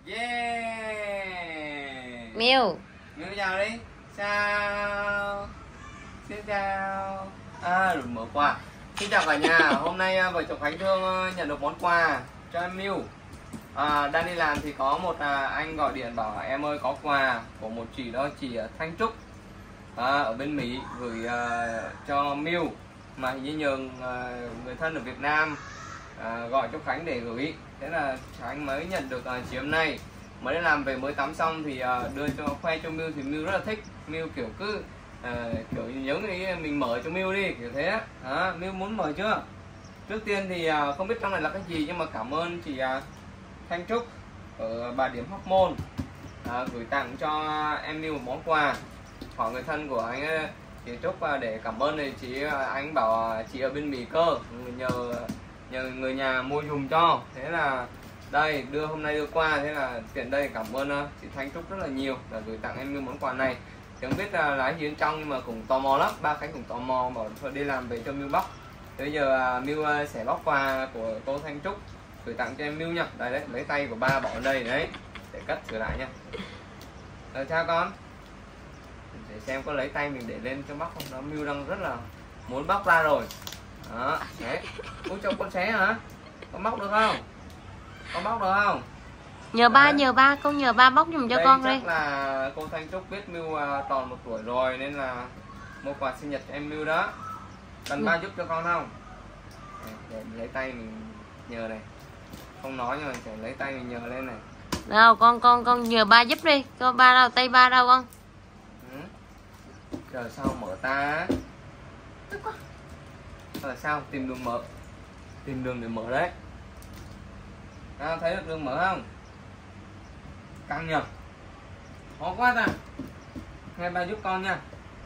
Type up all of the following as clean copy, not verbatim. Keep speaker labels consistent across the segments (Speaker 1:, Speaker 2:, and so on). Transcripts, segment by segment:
Speaker 1: Yeah.
Speaker 2: Miu
Speaker 1: chào đi. Chào. Xin chào. Được mở quà. Xin chào cả nhà. Hôm nay vợ chồng Khánh Thương nhận được món quà cho em Miu. Đang đi làm thì có một anh gọi điện bảo em ơi có quà của một chị đó, chị Thanh Trúc ở bên Mỹ gửi cho Miu, mà hình như nhờ người thân ở Việt Nam gọi cho Khánh để gửi. Thế là Khánh mới nhận được chiều hôm nay. Mới đi làm về mới tắm xong thì đưa cho khoe cho Miu thì Miu rất là thích. Miu kiểu cứ kiểu giống như mình mở cho Miu đi kiểu thế á. Miu muốn mở chưa? Trước tiên thì không biết trong này là cái gì, nhưng mà cảm ơn chị Thanh Trúc ở Bà Điểm Hóc Môn gửi tặng cho em Miu một món quà. Hỏi người thân của anh chị Trúc để cảm ơn thì anh bảo chị ở bên Mỹ cơ, nhờ người nhà mua dùm cho. Thế là đây hôm nay đưa qua, thế là tiện đây cảm ơn chị Thanh Trúc rất là nhiều là gửi tặng em Miu món quà này. Thì không biết là gì bên trong nhưng mà cũng tò mò lắm, ba Khánh cũng tò mò bảo thôi đi làm về cho Miu bóc. Bây giờ Miu sẽ bóc quà của cô Thanh Trúc gửi tặng cho em Miu nha. Đây đấy, lấy tay của ba bỏ ở đây đấy để cất sửa lại nha. Rồi chào con. Để xem có lấy tay mình để lên cho bóc không. Đó, Miu đang rất là muốn bóc ra rồi. Đó, xé. Ui cho con xé hả? Con bóc được không? Con bóc được không?
Speaker 2: nhờ ba con nhờ ba bóc giùm cho
Speaker 1: đây
Speaker 2: con
Speaker 1: chắc
Speaker 2: đi.
Speaker 1: là cô Thanh Trúc biết Miu tròn 1 tuổi rồi nên là mua quà sinh nhật cho em Miu đó. Cần ba giúp cho con không? Để lấy tay mình nhờ này. Không nói nhưng mà phải lấy tay mình nhờ lên này.
Speaker 2: Đâu con nhờ ba giúp đi. Con ba đâu, tay ba đâu con?
Speaker 1: Giờ sao mở ta? Tức quá. Rồi sao tìm đường mở. Tìm đường để mở đấy. Thấy được đường mở không? Căng nhờ. Khó quá ta. Hai ba giúp con nha.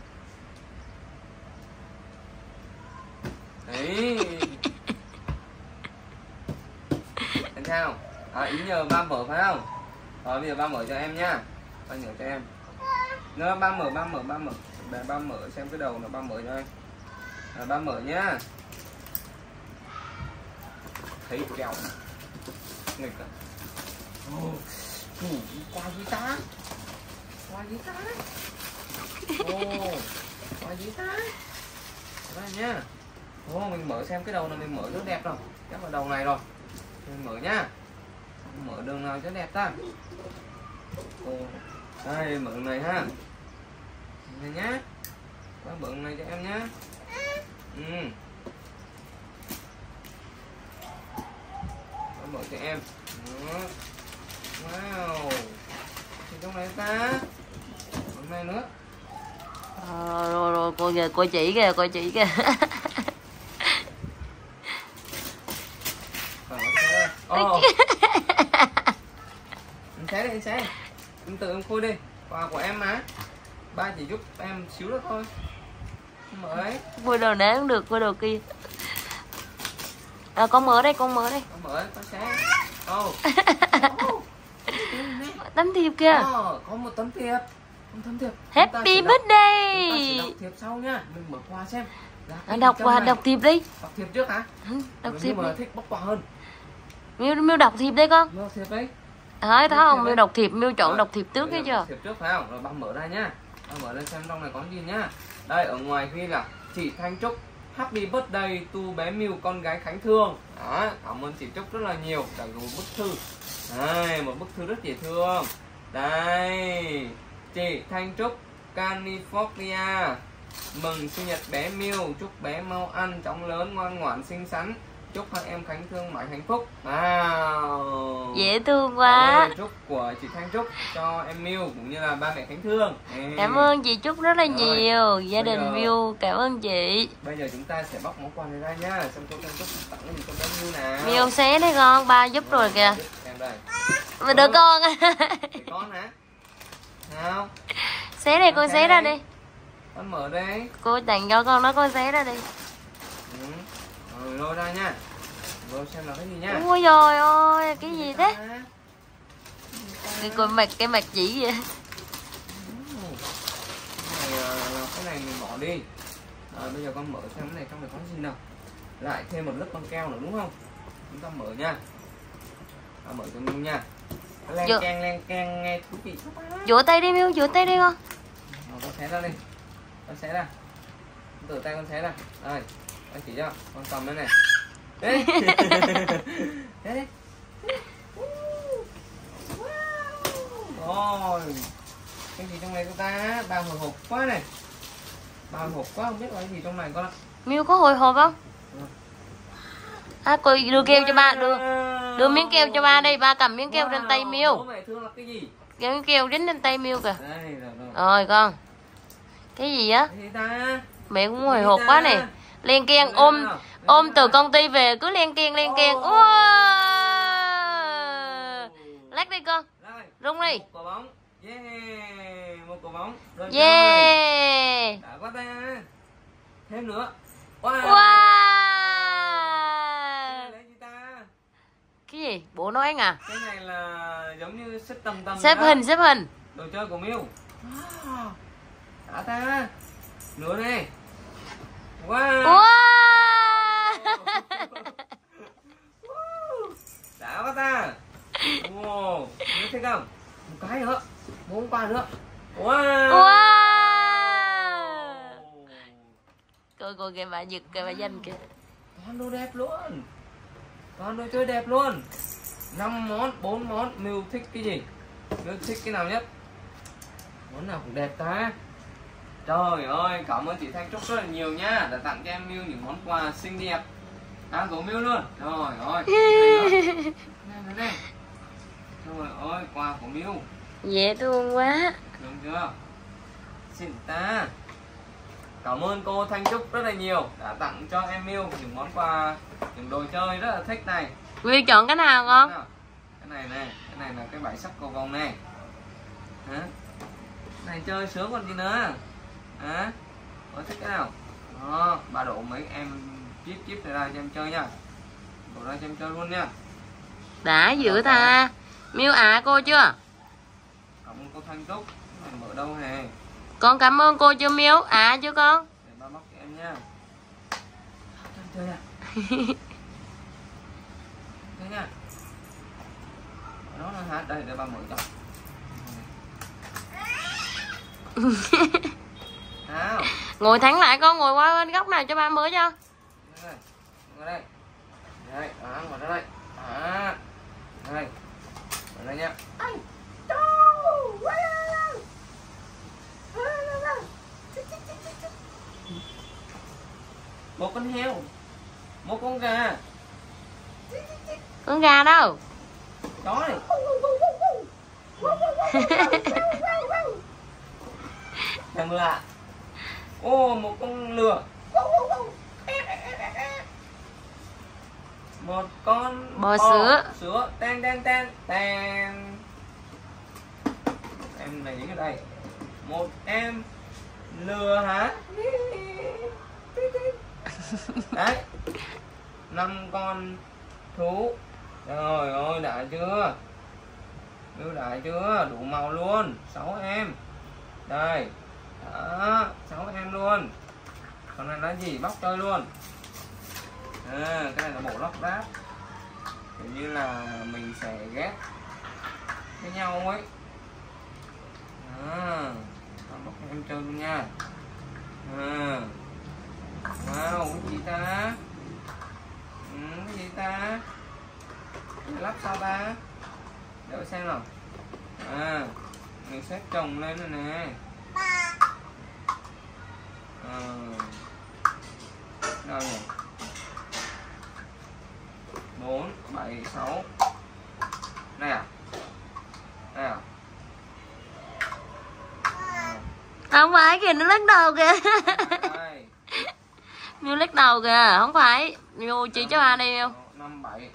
Speaker 1: Đấy. Làm sao? Ý nhờ ba mở phải không? Rồi bây giờ ba mở cho em nhá. Ba nhờ cho em. Nó ba mở. Để ba mở xem cái đầu nó ba mở cho em. Ba mở nhá. Thấy kẹo. Nghịch à. Quà gì ta? Quà gì ta? Quà gì ta? Đây nhá. Mình mở xem cái đầu này mình mở rất đẹp rồi. Chắc là đầu này rồi. Mình mở nhá. Mở đường nào cho đẹp ta? Đây mở đường này ha. Này nhá. Qua mở đường này cho em nhá. Mở cho em. Wow. Thì trong này ta. Trong này nữa.
Speaker 2: Rồi cô giờ cô chỉ kìa,
Speaker 1: Anh xé. Em tự em khui đi. Quà của em mà. Ba chỉ giúp em xíu nữa thôi. Mở ấy.
Speaker 2: Vui đồ nế cũng được, vui đồ kia. Con mở đây.
Speaker 1: Con mở ấy, con xé.
Speaker 2: Tấm thiệp kìa.
Speaker 1: Có một tấm thiệp.
Speaker 2: Happy birthday.
Speaker 1: Chúng ta sẽ đọc thiệp sau nha. Mình mở quà xem.
Speaker 2: Đọc thiệp đi.
Speaker 1: Đọc thiệp trước hả?
Speaker 2: Đọc thiệp
Speaker 1: mà
Speaker 2: đi.
Speaker 1: thích bóc quà hơn.
Speaker 2: Miu đọc thiệp đi con.
Speaker 1: Đọc thiệp đấy.
Speaker 2: Thấy không? Miu đọc thiệp, Miu chọn đọc thiệp trước cái chưa?
Speaker 1: Thiệp trước phải không? Rồi ba mở ra nhá. Ba mở lên xem trong này có gì nhá. Đây ở ngoài ghi là chị Thanh Trúc Happy birthday to bé Miu con gái Khánh Thương. Đó, cảm ơn chị Trúc rất là nhiều đã gửi một bức thư. Đây, một bức thư rất dễ thương. Đây, chị Thanh Trúc California mừng sinh nhật bé Miu, chúc bé mau ăn chóng lớn, ngoan ngoãn xinh xắn, chúc hai em Khánh Thương mãi hạnh phúc.
Speaker 2: Dễ thương quá.
Speaker 1: Chúc của chị Thanh Trúc cho em Miu cũng như là ba mẹ Khánh Thương.
Speaker 2: Cảm ơn chị Trúc rất là nhiều. Gia đình Miu cảm ơn chị.
Speaker 1: Bây giờ chúng ta sẽ bóc món quà này ra nha. Xem cô Thanh Trúc tặng gì cho bé Miu nào.
Speaker 2: Miu xé đấy con, ba giúp rồi kìa.
Speaker 1: Em đây.
Speaker 2: Mà đứa con.
Speaker 1: Để con hả? Nào.
Speaker 2: Xé đây, con xé ra đi.
Speaker 1: Con mở đây.
Speaker 2: Cô tặng cho con nó, con xé ra đi.
Speaker 1: Rồi lôi ra nha. Rồi xem là cái gì nha.
Speaker 2: Ôi trời ơi, cái gì thế? Cái mặt chỉ vậy.
Speaker 1: Cái này mình bỏ đi. Bây giờ con mở xem cái này trong này có gì nào. Lại thêm một lớp băng keo nữa đúng không? Chúng ta mở nha. Mở cho Miu nha. Len keng nghe thú vị quá.
Speaker 2: Vỗ tay đi Miu, vỗ tay đi con.
Speaker 1: Con xé ra đi. Con xé ra. Tự tay con xé ra. Rồi, con chỉ cho. Con cầm đây này. Đấy. Đấy đi. Rồi. Cái gì trong này của ta? Bao hồi hộp quá này. Bao hồi hộp quá, không biết có cái gì trong này con ạ.
Speaker 2: Miu có hồi hộp không? À, cô đưa keo cho ba, đưa miếng keo cho ba đi, ba cầm miếng keo trên tay Miu.
Speaker 1: Bố mẹ thương là cái gì?
Speaker 2: Cái miếng keo dính trên tay Miu kìa.
Speaker 1: Đây, rồi.
Speaker 2: Rồi con. Cái gì á?
Speaker 1: Cái gì ta?
Speaker 2: Mẹ cũng hồi hộp quá nè. Len keng ôm từ công ty về cứ len keng. Wow. Lắc đi con. Rung đi.
Speaker 1: Một quả bóng. Yeah, một quả bóng. Rồi
Speaker 2: Yeah.
Speaker 1: đã quá ta. Thêm nữa. Wow. Cái gì ta?
Speaker 2: Cái gì? Bộ nói à?
Speaker 1: Cái này là giống như xếp tầm.
Speaker 2: Xếp hình.
Speaker 1: Đồ chơi của Miu. Wow. Đã ta. Nữa này. Wow. Đã quá ta. Wow. Nhớ thấy không? Một cái nữa. 4 quả nữa. Wow.
Speaker 2: Cô kìa bà giật kìa bà danh kìa.
Speaker 1: Toàn đồ đẹp luôn. Toàn đồ chơi đẹp luôn. 5 món, 4 món. Miu thích cái gì? Miu thích cái nào nhất? Món nào cũng đẹp ta. Trời ơi, cảm ơn chị Thanh Trúc rất là nhiều nha, đã tặng cho em Miu những món quà xinh đẹp. Của Miu luôn. Trời ơi. Này. Trời ơi, quà của Miu.
Speaker 2: Dễ thương quá.
Speaker 1: Đúng chưa? Xịn ta. Cảm ơn cô Thanh Trúc rất là nhiều đã tặng cho em Miu những món quà, những đồ chơi rất là thích này.
Speaker 2: Miu chọn cái nào con?
Speaker 1: Cái này là cái bãi sắp cầu vồng này. Hả? Này chơi sướng còn gì nữa. Hả? Có thích cái nào? Đó, bà đổ mấy em chip ra cho em chơi nha. Đổ ra cho em chơi luôn nha.
Speaker 2: Đã dữ ta. Miu cô chưa?
Speaker 1: Cảm ơn cô Thanh Trúc. Mở đâu nè.
Speaker 2: Con cảm ơn cô chưa Miu? Chưa con?
Speaker 1: Để ba móc cho em nha. Chơi nè. Chơi nha. Đó là hả? Đây để ba mở cho. Nào.
Speaker 2: Ngồi thẳng lại con, ngồi qua bên góc nào cho ba mở cho.
Speaker 1: Ngồi đây. Đây, ngồi ra đây. Đây. Ngồi đây nha. Một con heo. Một con gà.
Speaker 2: Con gà đâu?
Speaker 1: Chó này. Thằng lạ. Một con lừa. Một con
Speaker 2: bò sữa.
Speaker 1: Sữa. Ten. Em này những cái đây. Một em lừa hả? Đấy. 5 con thú. Trời ơi, đã chưa? Miu đã chưa? Đủ màu luôn. 6 em. Đây. Đó, 6 em luôn. Còn này là gì? Bóc chơi luôn. Cái này là bộ lắp ráp. Kiểu như là mình sẽ ghép với nhau ấy. Bóc cho em chơi luôn nha. Wow, cái gì ta? Cái gì ta? Lắp sao ta? Để xem nào. Mình xếp chồng lên rồi nè. Đâu nhỉ? 4, 7, 6. Đây à? Đây à?
Speaker 2: Không phải kìa, nó lắc đầu kìa.
Speaker 1: Đây.
Speaker 2: Miu lắc đầu kìa, không phải. Miu chỉ cho ba đi Miu.
Speaker 1: 5, 7.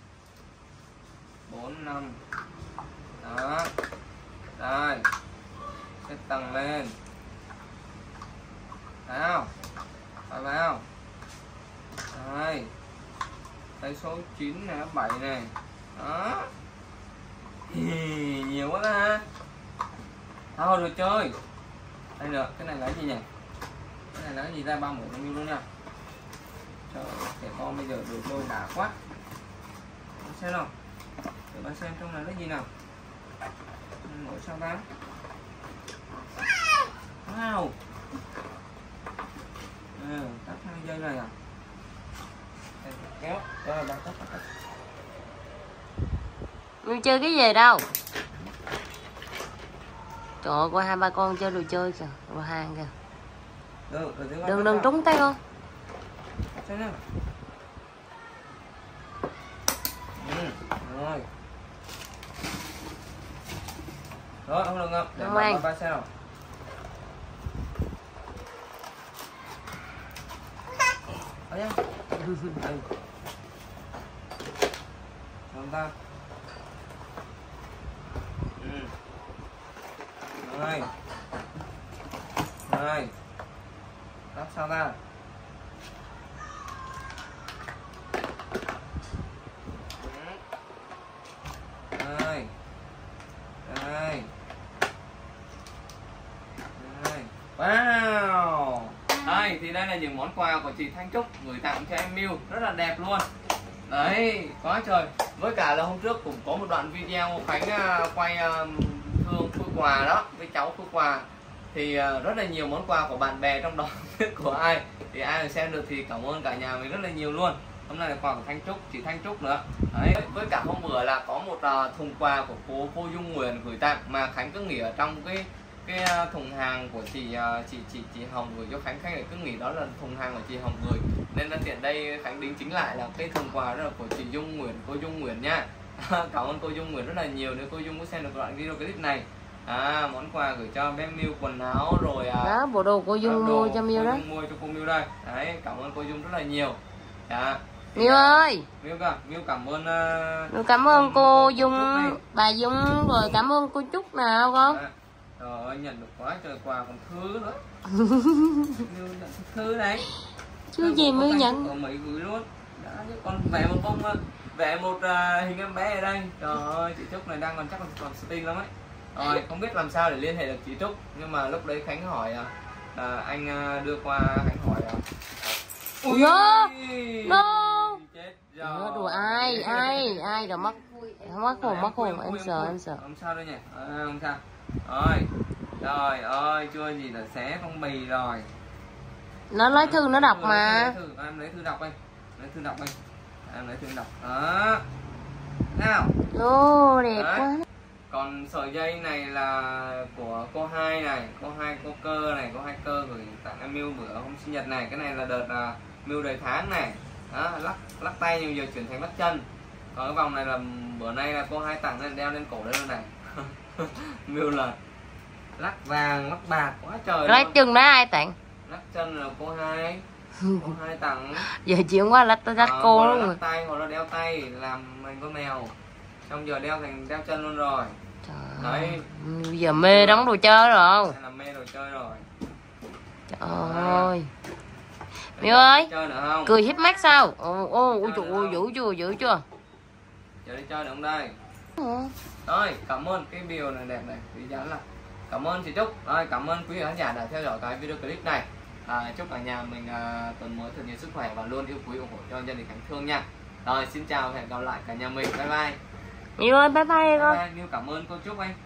Speaker 1: 4, 5. Đó. Đây. Xếp tầng lên. Thấy không? Phải vào. Đây. Đây số 9 này, 7 này. Đó. Nhiều quá ha. Thôi rồi chơi. Đây được, cái này là cái gì nhỉ? Cái này là cái gì ra? 30 Miu luôn nha. Trời ơi, trẻ con bây giờ được đôi đã quá. Xem nào. Để bạn xem trong này là gì nào. Mở sao ta? Wow. Tắt 2 giây này à? Kéo, rồi bạn tắt.
Speaker 2: Mình chơi cái gì đâu. Trời ơi, qua 2-3 con chơi đồ chơi kìa, đồ hàng kìa. Đừng trúng tay con.
Speaker 1: Rồi. Rồi, không được ngậm. Để mở 3 xe nào. Ở nhá. Chúng ta. Rồi. Rồi. Lắp sao ta? Rồi. Rồi. Rồi. Wow. Đây thì đây là những món quà của chị Thanh Trúc gửi tặng cho em Miu, rất là đẹp luôn. Đấy, quá trời. Với cả là hôm trước cũng có một đoạn video Khánh quay Thương Phước quà đó với cháu Phước quà, thì rất là nhiều món quà của bạn bè, trong đó biết của ai thì ai mà xem được thì cảm ơn cả nhà mình rất là nhiều luôn. Hôm nay là quà của Thanh Trúc, chị Thanh Trúc nữa. Đấy, với cả hôm bữa là có một thùng quà của cô Dung Nguyễn gửi tặng mà Khánh cứ nghĩ ở trong cái thùng hàng của chị Hồng gửi cho Khánh lại cứ nghĩ đó là thùng hàng của chị Hồng gửi, nên là tiện đây Khánh đính chính lại là cái thùng quà đó là của chị Dung Nguyễn, cô Dung Nguyễn nha. Cảm ơn cô Dung Nguyễn rất là nhiều nếu cô Dung có xem được đoạn video clip này. Món quà gửi cho bé Miu, quần áo rồi
Speaker 2: đó, bộ đồ cô Dung mua cho Miu đó.
Speaker 1: Mua cho cô Miu đây. Đấy, cảm ơn cô Dung rất là nhiều. Dạ.
Speaker 2: Miu ơi.
Speaker 1: Miu cảm ơn
Speaker 2: Miu cảm ơn cô Dung, bà Dung, rồi cảm ơn cô Trúc nào con.
Speaker 1: Trời ơi, nhận được quá trời quà còn thư nữa. Miu nhận thư đấy.
Speaker 2: Chứ gì Miu nhận.
Speaker 1: Còn Mỹ gửi luôn. Đã, còn vẽ một bông, vẽ một hình em bé ở đây. Trời ơi, chị Trúc này đang còn sting lắm ấy. Rồi, không biết làm sao để liên hệ được chị Trúc, nhưng mà lúc đấy Khánh hỏi anh đưa qua, Khánh hỏi
Speaker 2: ui no,
Speaker 1: chết rồi.
Speaker 2: Đùa ai rồi mắc hồn em sợ.
Speaker 1: Không sao đâu nhỉ. Không sao. Rồi. Trời ơi, chưa gì là xé phong bì rồi.
Speaker 2: Nó lấy thư nó đọc mà.
Speaker 1: Em lấy thư đọc đây. Em lấy thư đọc. Đó. Nào.
Speaker 2: Ô, đẹp quá.
Speaker 1: Còn sợi dây này là của cô Hai này, cô Cơ này, cô Hai Cơ gửi tặng em Miu bữa hôm sinh nhật này. Cái này là đợt Miu đầy tháng này. Đó, lắc tay nhưng giờ chuyển thành lắc chân. Còn cái vòng này là bữa nay là cô Hai tặng nên đeo lên cổ đây luôn này. Miu là lắc vàng, lắc bạc quá trời.
Speaker 2: Lắc chân đó ai tặng?
Speaker 1: Lắc chân là cô Hai. Cô Hai tặng.
Speaker 2: Giờ chuyện quá lắc cô luôn rồi.
Speaker 1: Lắc tay hoặc là đeo tay làm thành con mèo. Xong giờ đeo thành đeo chân luôn rồi.
Speaker 2: Trời
Speaker 1: đấy.
Speaker 2: Giờ mê đóng đồ chơi rồi.
Speaker 1: Là mê đồ chơi rồi.
Speaker 2: Trời ơi. Miu ơi.
Speaker 1: Chơi nữa không?
Speaker 2: Cười híp mắt sao? Ôi trời ơi, dữ chưa?
Speaker 1: Giờ đi chơi được không đây? Rồi, cảm ơn cái điều này đẹp này, quý giá là cảm ơn chị Trúc. Rồi, cảm ơn quý khán giả đã theo dõi cái video clip này. Chúc cả nhà mình tuần mới thật nhiều sức khỏe và luôn yêu quý ủng hộ cho gia đình Khánh Thương nha. Rồi, xin chào và hẹn gặp lại cả nhà mình. Bye bye.
Speaker 2: Miu ơi, bye bye con.
Speaker 1: Miu cảm ơn cô Trúc anh.